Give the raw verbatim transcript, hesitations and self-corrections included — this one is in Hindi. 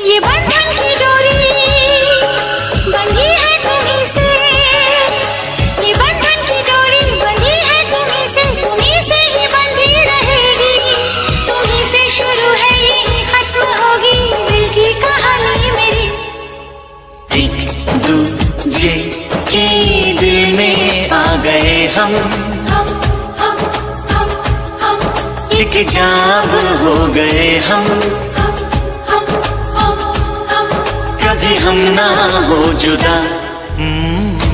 ये बंधन की डोरी बंधी है तुम्हीं से, ये बंधन की डोरी बंधी है तुम्हीं से, तुम्हीं से ही बंधी रहेगी, तुम्हीं से शुरू है यही खत्म होगी दिल की कहानी मेरी। एक दूजे के दिल में आ गए हम, हम हम हम हम एक जाब हो गए हम, हम हम हम हम कभी हम ना हो जुदा।